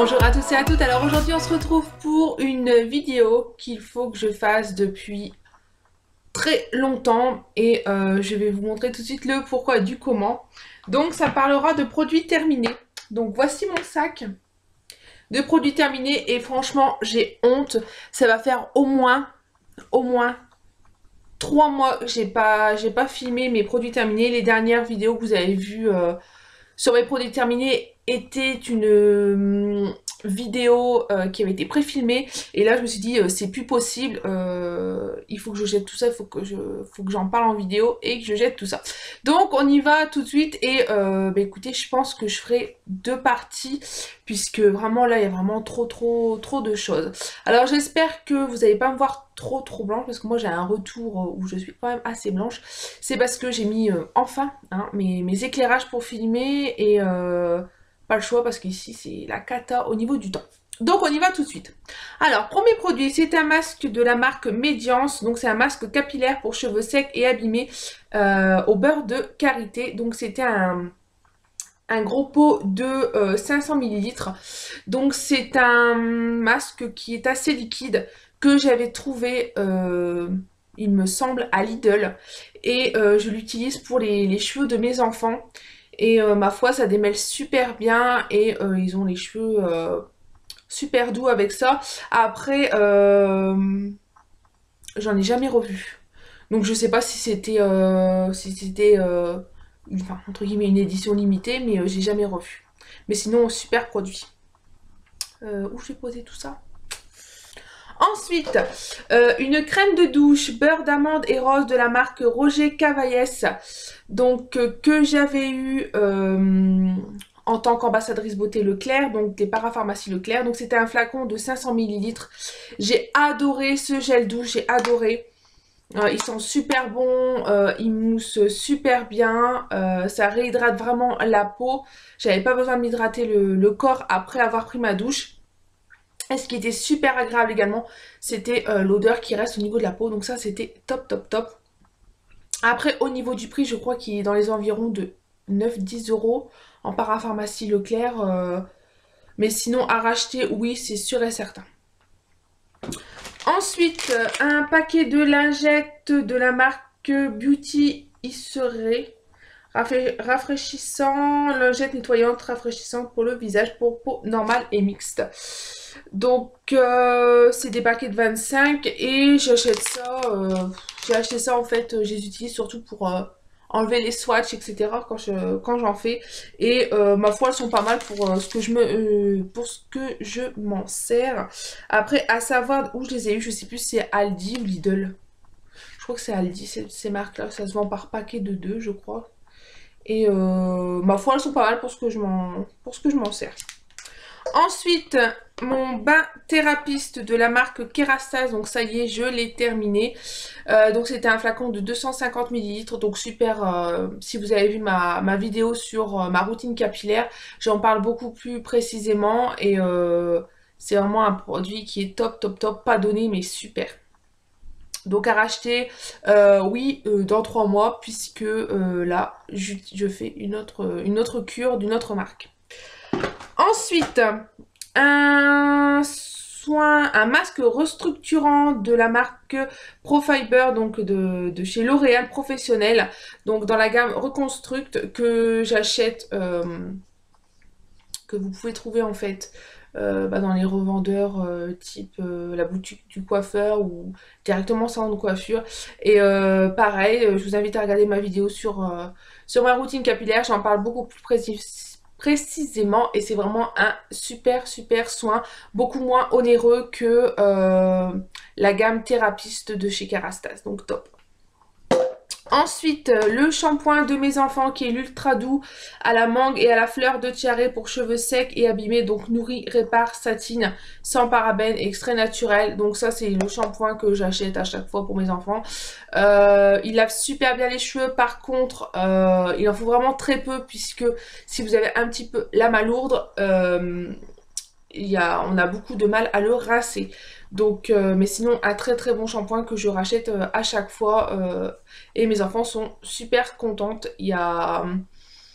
Bonjour à tous et à toutes, alors aujourd'hui on se retrouve pour une vidéo qu'il faut que je fasse depuis très longtemps et je vais vous montrer tout de suite le pourquoi du comment. Donc ça parlera de produits terminés. Donc voici mon sac de produits terminés et franchement j'ai honte, ça va faire au moins 3 mois que j'ai pas filmé mes produits terminés. Les dernières vidéos que vous avez vues sur mes produits terminés était une vidéo qui avait été préfilmée et là je me suis dit c'est plus possible, il faut que je jette tout ça, il faut que j'en parle en vidéo et que je jette tout ça. Donc on y va tout de suite et bah, écoutez, je pense que je ferai 2 parties puisque vraiment là il y a vraiment trop de choses. Alors j'espère que vous n'allez pas me voir trop blanche parce que moi j'ai un retour où je suis quand même assez blanche. C'est parce que j'ai mis enfin hein, mes éclairages pour filmer et pas le choix parce qu'ici c'est la cata au niveau du temps. Donc on y va tout de suite. Alors premier produit, c'est un masque de la marque Mediance. Donc c'est un masque capillaire pour cheveux secs et abîmés au beurre de karité. Donc c'était un gros pot de 500 ml. Donc c'est un masque qui est assez liquide que j'avais trouvé, il me semble, à Lidl. Et je l'utilise pour les cheveux de mes enfants. Et ma foi, ça démêle super bien et ils ont les cheveux super doux avec ça. Après, j'en ai jamais revu. Donc je sais pas si c'était enfin, entre guillemets une édition limitée, mais j'ai jamais revu. Mais sinon, super produit. Où je vais poser tout ça? Ensuite, une crème de douche beurre d'amande et rose de la marque Roger Cavaillès. Donc que j'avais eu en tant qu'ambassadrice beauté Leclerc, donc des parapharmacies Leclerc. Donc c'était un flacon de 500 ml. J'ai adoré ce gel douche, j'ai adoré. Ils sont super bons, ils moussent super bien, ça réhydrate vraiment la peau. J'avais pas besoin de m'hydrater le corps après avoir pris ma douche. Et ce qui était super agréable également, c'était l'odeur qui reste au niveau de la peau. Donc ça, c'était top. Après, au niveau du prix, je crois qu'il est dans les environs de 9-10 € en parapharmacie Leclerc. Mais sinon, à racheter, oui, c'est sûr et certain. Ensuite, un paquet de lingettes de la marque Beauty Isseré. Rafraîchissant, lingette nettoyante, rafraîchissante pour le visage, pour peau normale et mixte. Donc c'est des paquets de 25 et j'achète ça, j'ai acheté ça en fait, je les utilise surtout pour enlever les swatchs etc. quand j'en fais et ma foi elles sont pas mal pour pour ce que je m'en sers. Après à savoir où je les ai eu, je sais plus si c'est Aldi ou Lidl. Je crois que c'est Aldi, ces marques là, ça se vend par paquet de 2 je crois. Et ma foi elles sont pas mal pour ce que je m'en sers. Ensuite, mon bain thérapiste de la marque Kerastase, donc ça y est, je l'ai terminé. Donc c'était un flacon de 250 ml, donc super, si vous avez vu ma vidéo sur ma routine capillaire, j'en parle beaucoup plus précisément et c'est vraiment un produit qui est top, pas donné mais super. Donc à racheter, oui, dans 3 mois, puisque là, je fais une autre cure d'une autre marque. Ensuite, un masque restructurant de la marque Profiber, donc de chez L'Oréal Professionnel, donc dans la gamme Reconstruct que j'achète, que vous pouvez trouver en fait dans les revendeurs type la boutique du coiffeur ou directement salon de coiffure. Et pareil, je vous invite à regarder ma vidéo sur ma routine capillaire, j'en parle beaucoup plus précisément et c'est vraiment un super soin, beaucoup moins onéreux que la gamme thérapiste de chez Kerastase, donc top. Ensuite, le shampoing de mes enfants qui est l'ultra doux à la mangue et à la fleur de tiare pour cheveux secs et abîmés. Donc nourri, répare, satine, sans parabènes, extrait naturel. Donc ça c'est le shampoing que j'achète à chaque fois pour mes enfants. Il lave super bien les cheveux. Par contre, il en faut vraiment très peu puisque si vous avez un petit peu la malourde, on a beaucoup de mal à le rincer. Donc, mais sinon un très bon shampoing que je rachète à chaque fois et mes enfants sont super contentes.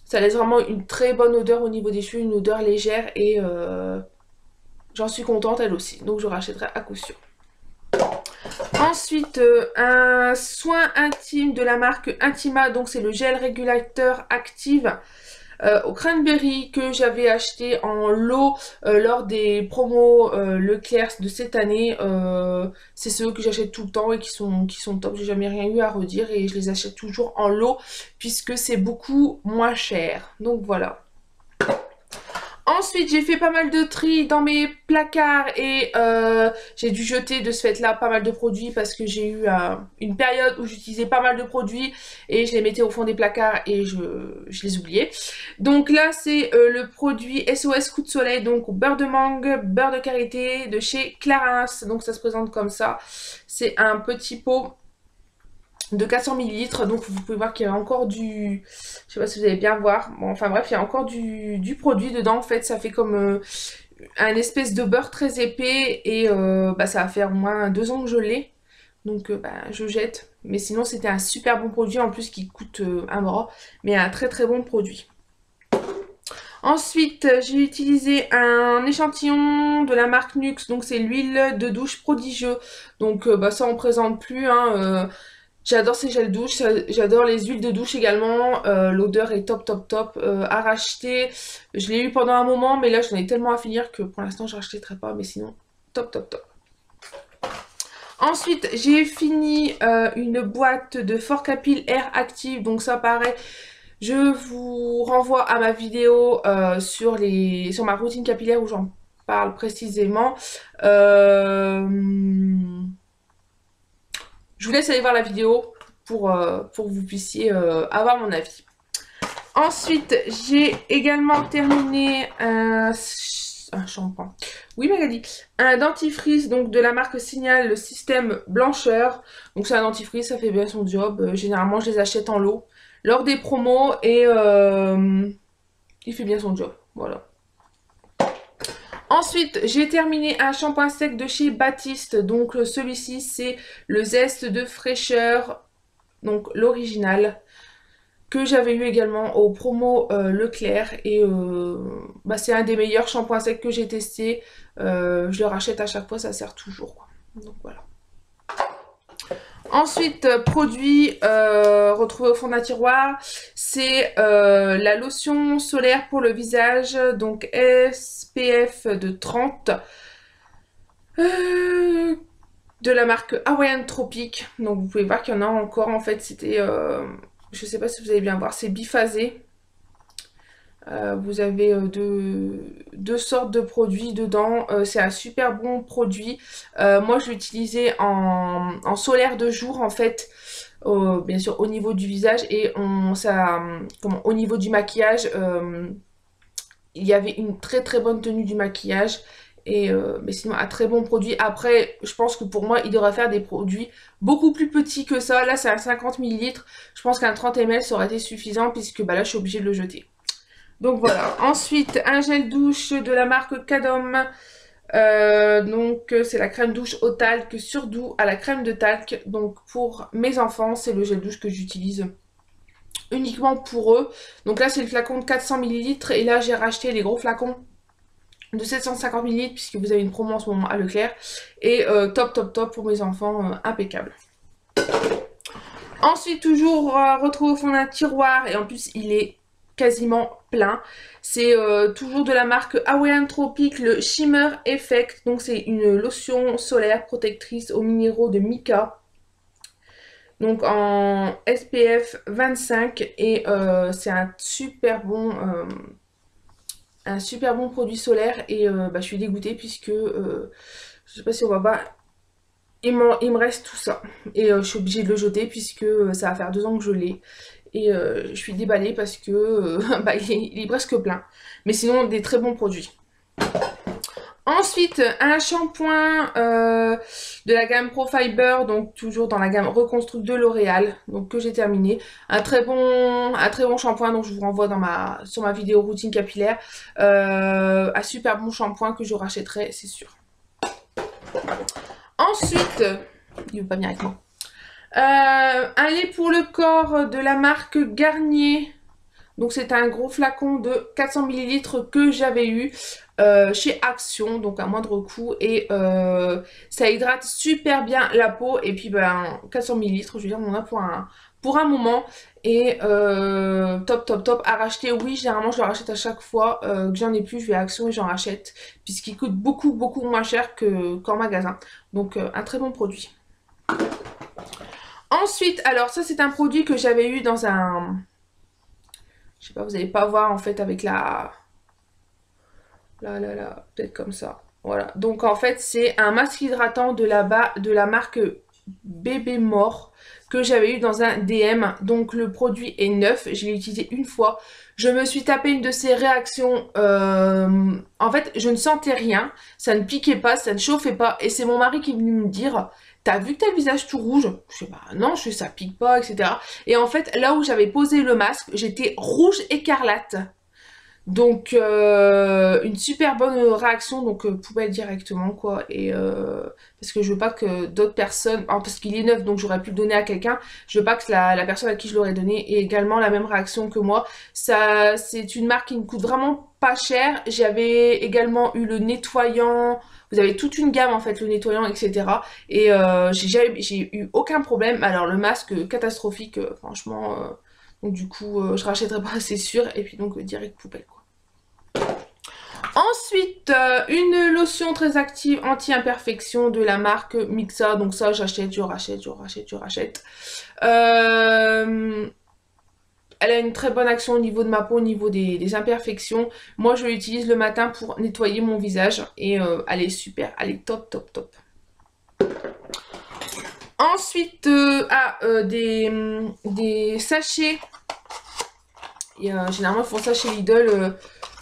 Ça laisse vraiment une très bonne odeur au niveau des cheveux, une odeur légère et j'en suis contente elle aussi. Donc je rachèterai à coup sûr. Ensuite, un soin intime de la marque Intima, donc c'est le gel régulateur active au cranberry que j'avais acheté en lot lors des promos Leclerc de cette année. C'est ceux que j'achète tout le temps et qui sont top, j'ai jamais rien eu à redire et je les achète toujours en lot puisque c'est beaucoup moins cher. Donc voilà. Ensuite, j'ai fait pas mal de tri dans mes placards et j'ai dû jeter de ce fait-là pas mal de produits parce que j'ai eu une période où j'utilisais pas mal de produits et je les mettais au fond des placards et je les oubliais. Donc là, c'est le produit SOS Coup de Soleil, donc beurre de mangue, beurre de karité de chez Clarins. Donc ça se présente comme ça. C'est un petit pot de 400 ml, donc vous pouvez voir qu'il y a encore du... Je sais pas si vous allez bien voir. Bon, enfin bref, il y a encore du produit dedans. En fait, ça fait comme un espèce de beurre très épais et ça va faire au moins 2 ans que je l'ai. Donc je jette. Mais sinon, c'était un super bon produit en plus qui coûte un bras. Mais un très très bon produit. Ensuite, j'ai utilisé un échantillon de la marque Nux. Donc c'est l'huile de douche prodigieux. Donc ça on présente plus, hein. J'adore ces gels douche, j'adore les huiles de douche également, l'odeur est top top top, à racheter, je l'ai eu pendant un moment mais là j'en ai tellement à finir que pour l'instant je rachèterai pas mais sinon top top top. Ensuite j'ai fini une boîte de Fort Capil Air Active, donc ça pareil, je vous renvoie à ma vidéo sur ma routine capillaire où j'en parle précisément. Je vous laisse aller voir la vidéo pour que vous puissiez avoir mon avis. Ensuite, j'ai également terminé un shampoing. Oui, Magali. Un dentifrice donc de la marque Signal, le système blancheur. Donc c'est un dentifrice, ça fait bien son job. Généralement, je les achète en lot lors des promos et il fait bien son job. Voilà. Ensuite, j'ai terminé un shampoing sec de chez Baptiste. Donc celui-ci, c'est le zeste de fraîcheur, donc l'original, que j'avais eu également au promo Leclerc. Et c'est un des meilleurs shampoings secs que j'ai testé. Je le rachète à chaque fois, ça sert toujours, quoi. Donc voilà. Ensuite, produit retrouvé au fond d'un tiroir, c'est la lotion solaire pour le visage, donc SPF de 30, de la marque Hawaiian Tropic. Donc vous pouvez voir qu'il y en a encore, en fait c'était, je sais pas si vous allez bien voir, c'est biphasé. Vous avez deux sortes de produits dedans, c'est un super bon produit. Moi je l'ai utilisé en solaire de jour en fait, bien sûr au niveau du visage et au niveau du maquillage, il y avait une très très bonne tenue du maquillage. Mais sinon un très bon produit. Après je pense que pour moi il devrait faire des produits beaucoup plus petits que ça. Là c'est un 50 ml, je pense qu'un 30 ml ça aurait été suffisant puisque là je suis obligée de le jeter. Donc voilà. Ensuite, un gel douche de la marque Cadom. Donc c'est la crème douche au talc surdoux à la crème de talc. Donc pour mes enfants, c'est le gel douche que j'utilise uniquement pour eux. Donc là c'est le flacon de 400 ml et là j'ai racheté les gros flacons de 750 ml puisque vous avez une promo en ce moment à Leclerc. Et top top top pour mes enfants, impeccable. Ensuite toujours retrouvé au fond d'un tiroir et en plus il est quasiment plein. C'est toujours de la marque Hawaiian Tropic, le Shimmer Effect. Donc c'est une lotion solaire protectrice aux minéraux de mica. Donc en SPF 25 et c'est un super bon produit solaire et je suis dégoûtée puisque je sais pas si on va voir. Il me reste tout ça et je suis obligée de le jeter puisque ça va faire 2 ans que je l'ai. Et je suis déballée parce que il est presque plein. Mais sinon, des très bons produits. Ensuite, un shampoing de la gamme Pro Fiber, donc toujours dans la gamme Reconstruct de L'Oréal, donc que j'ai terminé. Un très bon shampoing, donc je vous renvoie sur ma vidéo routine capillaire. Un super bon shampoing que je rachèterai, c'est sûr. Ensuite, il veut pas venir avec moi. Un lait pour le corps de la marque Garnier. Donc c'est un gros flacon de 400 ml que j'avais eu chez Action, donc à moindre coût. Et ça hydrate super bien la peau. Et puis ben 400 ml, je veux dire, on en a pour un moment. Et top top top à racheter. Oui, généralement je le rachète à chaque fois que j'en ai plus, je vais à Action et j'en rachète. Puisqu'il coûte beaucoup beaucoup moins cher qu'en magasin. Donc un très bon produit. Ensuite, alors ça c'est un produit que j'avais eu dans un... Je sais pas, vous n'allez pas voir en fait avec la... Là, peut-être comme ça. Voilà, donc en fait c'est un masque hydratant de la marque Bébé Mort que j'avais eu dans un DM. Donc le produit est neuf, je l'ai utilisé une fois. Je me suis tapé une de ces réactions. En fait, je ne sentais rien, ça ne piquait pas, ça ne chauffait pas. Et c'est mon mari qui est venu me dire... T'as vu que t'as le visage tout rouge? Je sais bah non, je sais ça pique pas, etc. Et en fait, là où j'avais posé le masque, j'étais rouge écarlate. Donc une super bonne réaction, donc poubelle directement quoi. Et parce que je veux pas que d'autres personnes, parce qu'il est neuf donc j'aurais pu le donner à quelqu'un, je veux pas que la personne à qui je l'aurais donné ait également la même réaction que moi. Ça, c'est une marque qui ne coûte vraiment pas cher. J'avais également eu le nettoyant, vous avez toute une gamme en fait, le nettoyant etc. Et j'ai eu aucun problème. Alors le masque catastrophique, franchement. Donc du coup, je rachèterai pas, c'est sûr. Et puis donc, direct poubelle, quoi. Ensuite, une lotion très active anti-imperfection de la marque Mixa. Donc ça, j'achète, je rachète, je rachète, je rachète. Elle a une très bonne action au niveau de ma peau, au niveau des imperfections. Moi, je l'utilise le matin pour nettoyer mon visage. Et elle est super, elle est top, top, top. Ensuite, des sachets. Et, généralement, ils font ça chez Lidl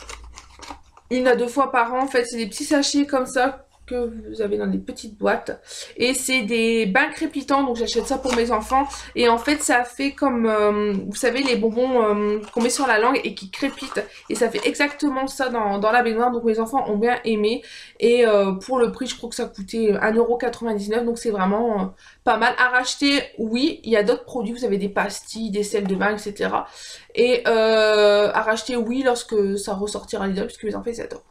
1 à 2 fois par an. En fait, c'est des petits sachets comme ça que vous avez dans des petites boîtes. Et c'est des bains crépitants. Donc, j'achète ça pour mes enfants. Et en fait, ça fait comme, vous savez, les bonbons qu'on met sur la langue et qui crépitent. Et ça fait exactement ça dans la baignoire. Donc, mes enfants ont bien aimé. Et pour le prix, je crois que ça coûtait 1,99 €. Donc, c'est vraiment pas mal à racheter. Oui, il y a d'autres produits. Vous avez des pastilles, des sels de bain, etc. Et à racheter, oui, lorsque ça ressortira à Lidl, puisque les enfants, ils adorent.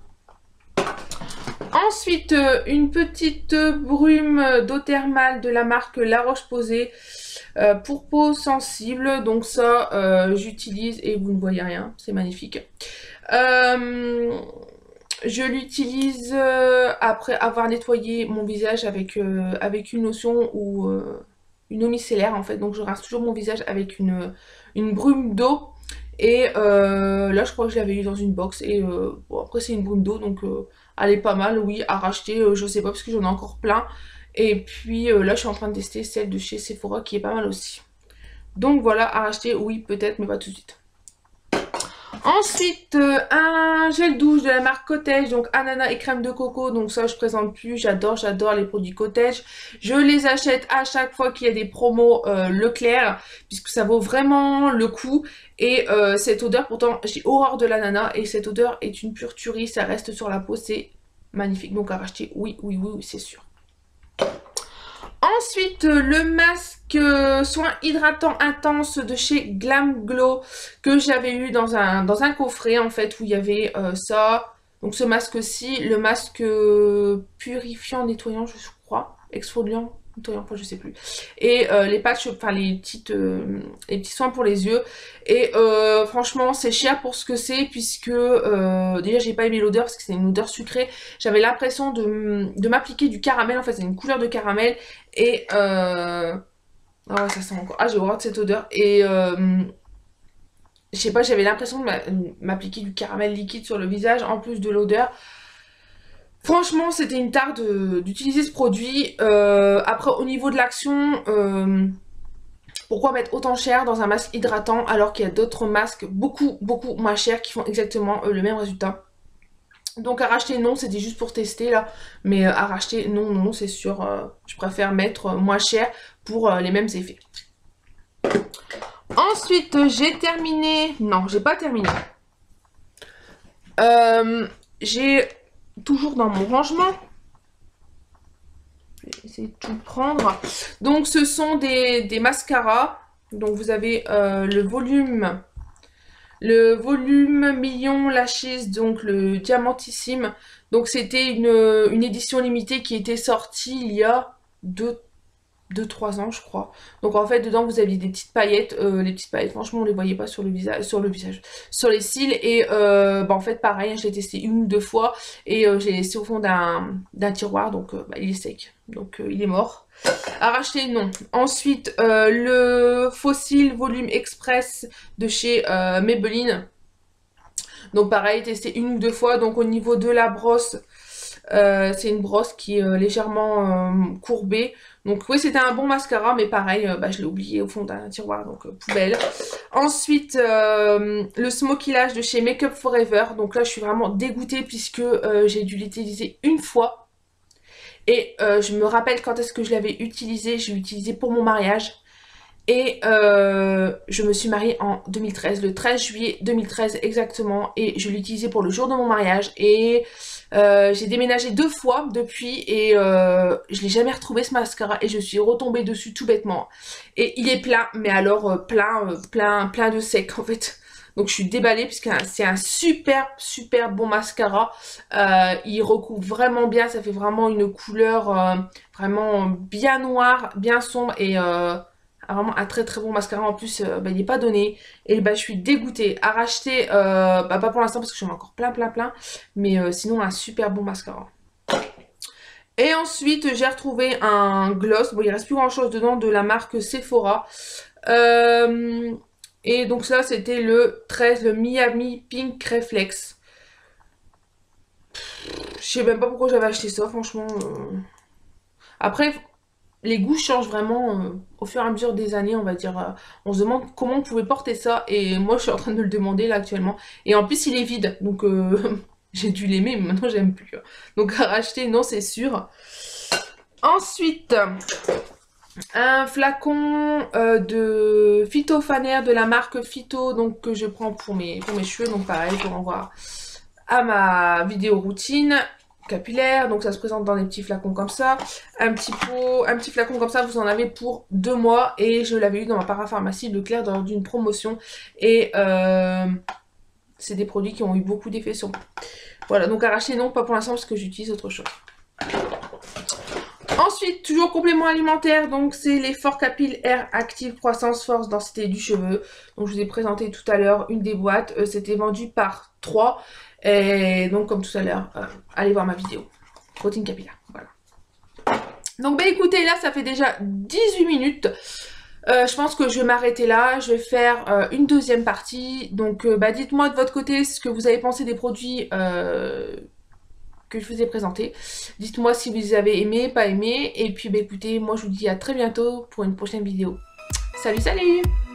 Ensuite, une petite brume d'eau thermale de la marque La Roche-Posay pour peau sensible. Donc ça, j'utilise et vous ne voyez rien, c'est magnifique. Je l'utilise après avoir nettoyé mon visage avec une lotion ou une eau micellaire en fait. Donc je rince toujours mon visage avec une brume d'eau. Et là je crois que je l'avais eu dans une box. Et bon, après c'est une brume d'eau donc elle est pas mal, oui, à racheter. Je sais pas parce que j'en ai encore plein. Et puis là je suis en train de tester celle de chez Sephora qui est pas mal aussi. Donc voilà, à racheter, oui peut-être mais pas tout de suite. Ensuite, un gel douche de la marque Cottage, donc ananas et crème de coco. Donc ça, je présente plus. J'adore les produits Cottage. Je les achète à chaque fois qu'il y a des promos Leclerc, puisque ça vaut vraiment le coup. Et cette odeur, pourtant, j'ai horreur de l'ananas. Et cette odeur est une pure tuerie. Ça reste sur la peau, c'est magnifique. Donc à racheter, oui, c'est sûr. Ensuite, le masque soin hydratant intense de chez Glam Glow que j'avais eu dans un coffret en fait où il y avait ça. Donc ce masque-ci, le masque purifiant, nettoyant je crois, exfoliant, nettoyant, je sais plus. Et les patchs, enfin les petits soins pour les yeux. Et franchement c'est cher pour ce que c'est puisque déjà j'ai pas aimé l'odeur parce que c'est une odeur sucrée. J'avais l'impression de m'appliquer du caramel, en fait c'est une couleur de caramel. Et oh, ça sent encore. Ah, j'ai horreur de cette odeur. Et je sais pas, j'avais l'impression de m'appliquer du caramel liquide sur le visage en plus de l'odeur. Franchement, c'était une tare d'utiliser ce produit. Après, au niveau de l'action, pourquoi mettre autant cher dans un masque hydratant alors qu'il y a d'autres masques beaucoup moins chers qui font exactement le même résultat. Donc à racheter non, c'était juste pour tester là, mais à racheter non, c'est sûr, je préfère mettre moins cher pour les mêmes effets. Ensuite j'ai terminé, non j'ai pas terminé, j'ai toujours dans mon rangement, je vais essayer de tout prendre, donc ce sont des mascaras, donc vous avez le volume Le volume million Lashes, donc le diamantissime. Donc c'était une édition limitée qui était sortie il y a 2-3 ans je crois. Donc en fait dedans vous aviez des petites paillettes, les petites paillettes franchement on les voyait pas sur le visage, sur les cils et bah, en fait pareil je l'ai testé une ou deux fois et je l'ai laissé au fond d'un tiroir donc bah, il est sec, donc il est mort. À racheter non. Ensuite le Fossil Volume Express de chez Maybelline. Donc pareil testé une ou deux fois. Donc au niveau de la brosse, c'est une brosse qui est légèrement courbée. Donc oui c'était un bon mascara mais pareil bah, je l'ai oublié au fond d'un tiroir donc poubelle. Ensuite le Smoky Lash de chez Make Up Forever. Donc là je suis vraiment dégoûtée puisque j'ai dû l'utiliser une fois. Et je me rappelle quand est-ce que je l'avais utilisé. Je l'ai utilisé pour mon mariage. Et je me suis mariée en 2013, le 13 juillet 2013 exactement. Et je l'ai utilisé pour le jour de mon mariage. Et j'ai déménagé 2 fois depuis. Et je l'ai jamais retrouvé ce mascara. Et je suis retombée dessus tout bêtement. Et il est plein, mais alors plein de sec en fait. Donc je suis déballée puisque c'est un super bon mascara. Il recouvre vraiment bien, ça fait vraiment une couleur vraiment bien noire, bien sombre et vraiment un très bon mascara. En plus bah, il n'est pas donné et bah, je suis dégoûtée à racheter, bah, pas pour l'instant parce que j'en ai encore plein mais sinon un super bon mascara. Et ensuite j'ai retrouvé un gloss, bon il reste plus grand chose dedans, de la marque Sephora. Et donc ça c'était le 13, le Miami Pink Reflex. Je sais même pas pourquoi j'avais acheté ça franchement. Après les goûts changent vraiment au fur et à mesure des années on va dire. On se demande comment on pouvait porter ça et moi je suis en train de me le demander là actuellement. Et en plus il est vide donc j'ai dû l'aimer mais maintenant j'aime plus. Donc à racheter non c'est sûr. Ensuite un flacon de Phytophanaire de la marque Phyto, donc que je prends pour mes cheveux, donc pareil pour en voir à ma vidéo routine capillaire. Donc ça se présente dans des petits flacons comme ça, un petit flacon comme ça vous en avez pour 2 mois et je l'avais eu dans ma parapharmacie Leclerc dans une promotion et c'est des produits qui ont eu beaucoup d'effets sur moi. Voilà, donc à racheter non, pas pour l'instant parce que j'utilise autre chose. Ensuite, toujours complément alimentaire, donc c'est les Fort Capil Air Active Croissance Force Densité du cheveu. Donc je vous ai présenté tout à l'heure une des boîtes, c'était vendu par 3. Et donc comme tout à l'heure, allez voir ma vidéo. Protéine capillaire, voilà. Donc bah écoutez, là ça fait déjà 18 minutes. Je pense que je vais m'arrêter là, je vais faire une deuxième partie. Donc bah dites-moi de votre côté ce que vous avez pensé des produits que je vous ai présenté. Dites-moi si vous avez aimé, pas aimé. Et puis bah écoutez, moi je vous dis à très bientôt pour une prochaine vidéo. Salut!